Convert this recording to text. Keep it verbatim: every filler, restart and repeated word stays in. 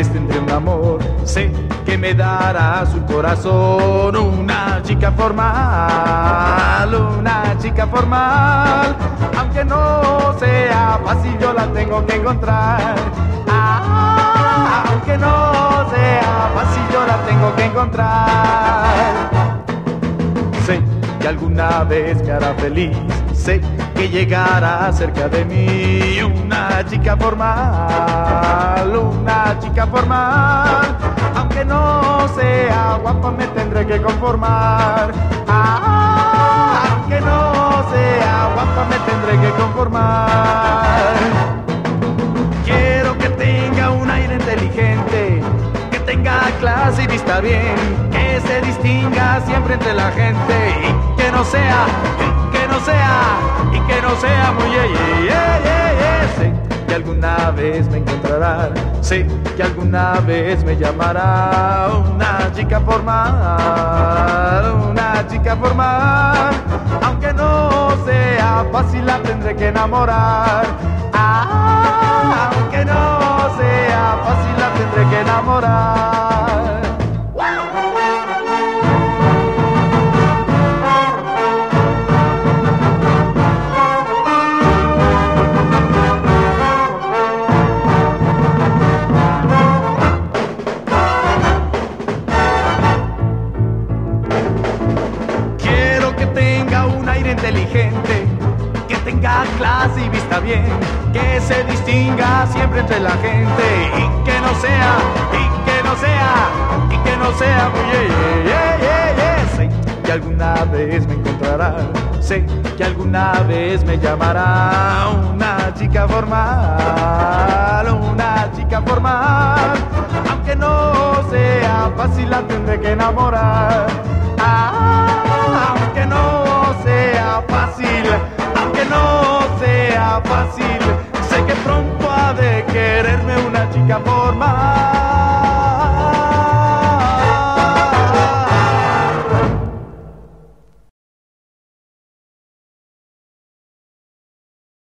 vez tendré un amor, sé que me dará su corazón. Una chica formal, una chica formal, aunque no sea fácil yo la tengo que encontrar. Ah, aunque no sea fácil yo la tengo que encontrar. Sé que alguna vez me hará feliz, sé que llegará cerca de mí. Una chica formal, una chica formal, aunque no sea guapa me tendré que conformar. Ah, aunque no sea guapa me tendré que conformar. Quiero que tenga un aire inteligente, que tenga clase y vista bien, que se distinga siempre entre la gente y que no sea, y que no sea, y que no sea muy yeah, yeah, yeah, yeah. Sé que alguna vez me encontrará, sé que alguna vez me llamará. Una chica formal, una chica formal, aunque no sea fácil la tendré que enamorar. Ah, aunque no sea fácil la tendré que enamorar. Quiero que tenga un aire inteligente, que tenga clase y vista bien, que se distinga siempre entre la gente y que no sea, y que no sea, y que no sea muy yeah, yeah, yeah, yeah. Sé que alguna vez me encontrará, sé que alguna vez me llamará. Una chica formal, una chica formal, aunque no sea fácil la tendré que enamorar. Ah, aunque no sea fácil, aunque no sea fácil, sé que pronto ha de quererme una chica formal.